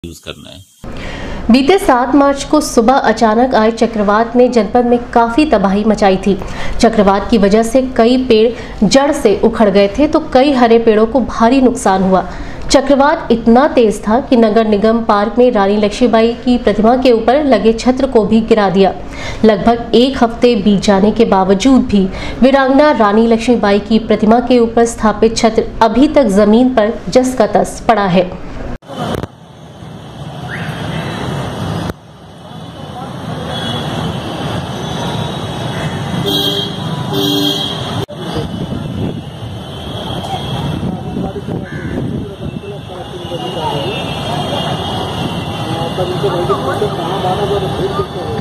Use करना है। बीते 7 मार्च को सुबह अचानक आए चक्रवात ने जनपद में काफी तबाही मचाई थी। चक्रवात की वजह से कई पेड़ जड़ से उखड़ गए थे तो कई हरे पेड़ों को भारी नुकसान हुआ। चक्रवात इतना तेज था कि नगर निगम पार्क में रानी लक्ष्मीबाई की प्रतिमा के ऊपर लगे छत्र को भी गिरा दिया। लगभग 1 हफ्ते बीत जाने के बावजूद भी वीरांगना रानी लक्ष्मीबाई की प्रतिमा के ऊपर स्थापित छत्र अभी तक जमीन पर जस का तस पड़ा है। कहाँ